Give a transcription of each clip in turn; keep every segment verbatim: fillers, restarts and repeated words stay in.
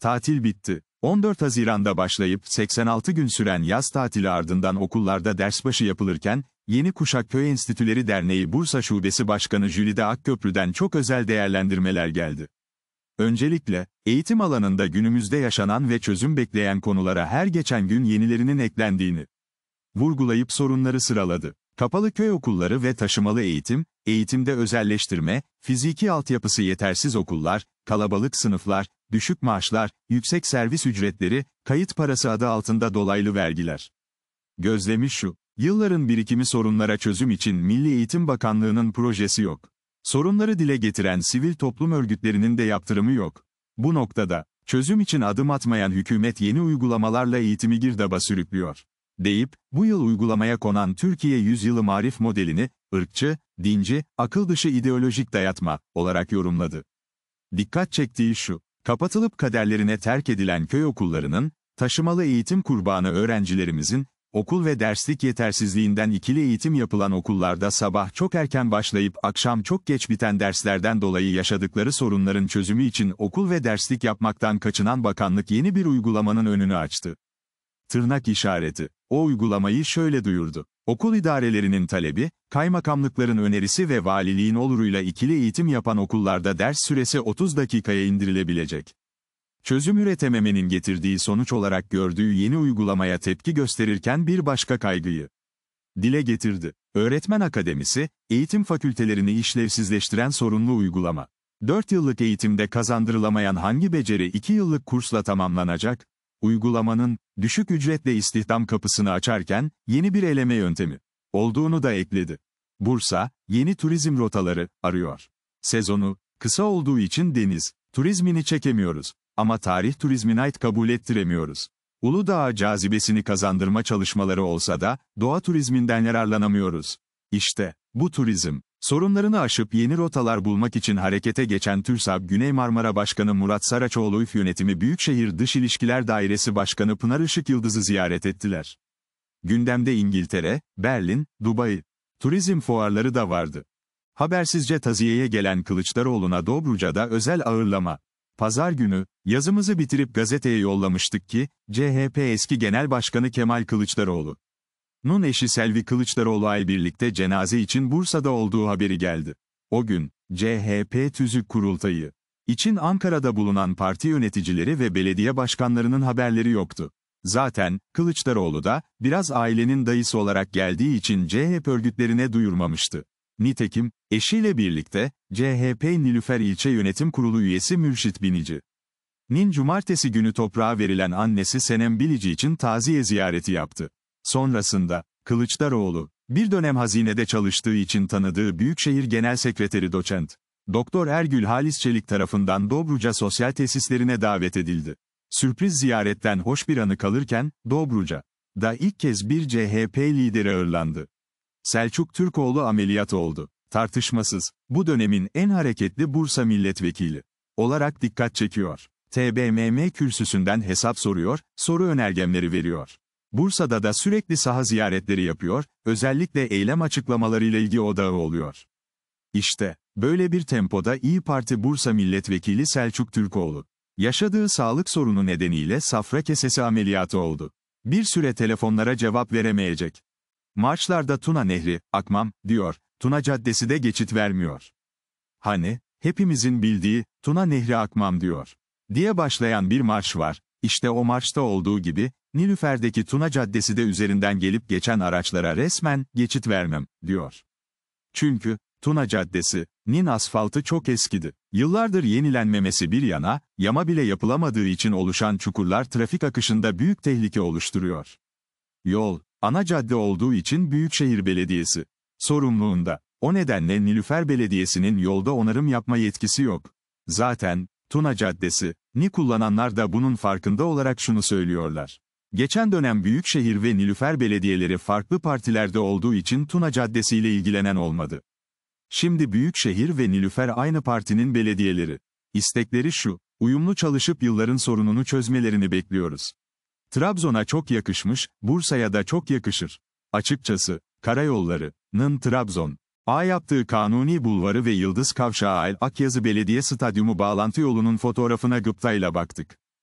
Tatil bitti. on dört Haziran'da başlayıp seksen altı gün süren yaz tatili ardından okullarda dersbaşı yapılırken, Yeni Kuşak Köy Enstitüleri Derneği Bursa Şubesi Başkanı Jülide Akköprü'den çok özel değerlendirmeler geldi. Öncelikle, eğitim alanında günümüzde yaşanan ve çözüm bekleyen konulara her geçen gün yenilerinin eklendiğini vurgulayıp sorunları sıraladı. Kapalı köy okulları ve taşımalı eğitim, eğitimde özelleştirme, fiziki altyapısı yetersiz okullar, kalabalık sınıflar, düşük maaşlar, yüksek servis ücretleri, kayıt parası adı altında dolaylı vergiler. Gözlemi şu, yılların birikimi sorunlara çözüm için Milli Eğitim Bakanlığı'nın projesi yok. Sorunları dile getiren sivil toplum örgütlerinin de yaptırımı yok. Bu noktada, çözüm için adım atmayan hükümet yeni uygulamalarla eğitimi girdaba sürüklüyor. Deyip, bu yıl uygulamaya konan Türkiye Yüzyılı Marif modelini, ırkçı, dinci, akıl dışı ideolojik dayatma, olarak yorumladı. Dikkat çektiği şu, kapatılıp kaderlerine terk edilen köy okullarının, taşımalı eğitim kurbanı öğrencilerimizin, okul ve derslik yetersizliğinden ikili eğitim yapılan okullarda sabah çok erken başlayıp akşam çok geç biten derslerden dolayı yaşadıkları sorunların çözümü için okul ve derslik yapmaktan kaçınan bakanlık yeni bir uygulamanın önünü açtı. Tırnak işareti. O uygulamayı şöyle duyurdu. Okul idarelerinin talebi, kaymakamlıkların önerisi ve valiliğin oluruyla ikili eğitim yapan okullarda ders süresi otuz dakikaya indirilebilecek. Çözüm üretememenin getirdiği sonuç olarak gördüğü yeni uygulamaya tepki gösterirken bir başka kaygıyı dile getirdi. Öğretmen Akademisi, eğitim fakültelerini işlevsizleştiren sorunlu uygulama. dört yıllık eğitimde kazandırılamayan hangi beceri iki yıllık kursla tamamlanacak? Uygulamanın, düşük ücretle istihdam kapısını açarken, yeni bir eleme yöntemi olduğunu da ekledi. Bursa, yeni turizm rotaları arıyor. Sezonu, kısa olduğu için deniz turizmini çekemiyoruz. Ama tarih turizmine ait kabul ettiremiyoruz. Uludağ'a cazibesini kazandırma çalışmaları olsa da, doğa turizminden yararlanamıyoruz. İşte, bu turizm, sorunlarını aşıp yeni rotalar bulmak için harekete geçen TÜRSAB Güney Marmara Başkanı Murat Saraçoğlu Üf Yönetimi Büyükşehir Dış İlişkiler Dairesi Başkanı Pınar Işık Yıldız'ı ziyaret ettiler. Gündemde İngiltere, Berlin, Dubai, turizm fuarları da vardı. Habersizce taziyeye gelen Kılıçdaroğlu'na Dobruca'da özel ağırlama. Pazar günü, yazımızı bitirip gazeteye yollamıştık ki, C H P eski Genel Başkanı Kemal Kılıçdaroğlu Nun eşi Selvi Kılıçdaroğlu ile birlikte cenaze için Bursa'da olduğu haberi geldi. O gün, C H P Tüzük Kurultayı için Ankara'da bulunan parti yöneticileri ve belediye başkanlarının haberleri yoktu. Zaten, Kılıçdaroğlu da, biraz ailenin dayısı olarak geldiği için C H P örgütlerine duyurmamıştı. Nitekim, eşiyle birlikte, C H P Nilüfer İlçe Yönetim Kurulu üyesi Mürşit Binici'nin cumartesi günü toprağa verilen annesi Senem Bilici için taziye ziyareti yaptı. Sonrasında, Kılıçdaroğlu, bir dönem hazinede çalıştığı için tanıdığı Büyükşehir Genel Sekreteri Doçent Doktor Ergül Halis Çelik tarafından Dobruca sosyal tesislerine davet edildi. Sürpriz ziyaretten hoş bir anı kalırken, Dobruca'da ilk kez bir C H P lideri ağırlandı. Selçuk Türkoğlu ameliyat oldu. Tartışmasız, bu dönemin en hareketli Bursa milletvekili olarak dikkat çekiyor. T B M M kürsüsünden hesap soruyor, soru önergemleri veriyor. Bursa'da da sürekli saha ziyaretleri yapıyor, özellikle eylem açıklamalarıyla ilgi odağı oluyor. İşte, böyle bir tempoda İYİ Parti Bursa Milletvekili Selçuk Türkoğlu, yaşadığı sağlık sorunu nedeniyle safra kesesi ameliyatı oldu. Bir süre telefonlara cevap veremeyecek. Marşlarda Tuna Nehri, akmam, diyor, Tuna Caddesi de geçit vermiyor. Hani, hepimizin bildiği, Tuna Nehri akmam diyor, diye başlayan bir marş var, işte o marşta olduğu gibi, Nilüfer'deki Tuna Caddesi de üzerinden gelip geçen araçlara resmen, geçit vermem, diyor. Çünkü, Tuna Caddesi'nin asfaltı çok eskidi. Yıllardır yenilenmemesi bir yana, yama bile yapılamadığı için oluşan çukurlar trafik akışında büyük tehlike oluşturuyor. Yol, ana cadde olduğu için Büyükşehir Belediyesi sorumluluğunda. O nedenle Nilüfer Belediyesi'nin yolda onarım yapma yetkisi yok. Zaten, Tuna Caddesi'ni kullananlar da bunun farkında olarak şunu söylüyorlar. Geçen dönem Büyükşehir ve Nilüfer belediyeleri farklı partilerde olduğu için Tuna Caddesi ile ilgilenen olmadı. Şimdi Büyükşehir ve Nilüfer aynı partinin belediyeleri. İstekleri şu, uyumlu çalışıp yılların sorununu çözmelerini bekliyoruz. Trabzon'a çok yakışmış, Bursa'ya da çok yakışır. Açıkçası, karayolları'nın Trabzon A yaptığı Kanuni Bulvarı ve Yıldız Kavşağı El Akyazı Belediye Stadyumu bağlantı yolunun fotoğrafına gıptayla baktık.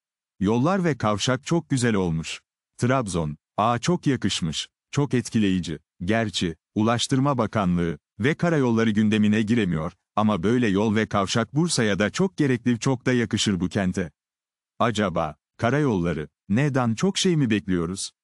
Yollar ve kavşak çok güzel olmuş. Trabzon, aa çok yakışmış, çok etkileyici. Gerçi, Ulaştırma Bakanlığı ve karayolları gündemine giremiyor, ama böyle yol ve kavşak Bursa'ya da çok gerekli, çok da yakışır bu kente. Acaba, karayolları, neden çok şey mi bekliyoruz?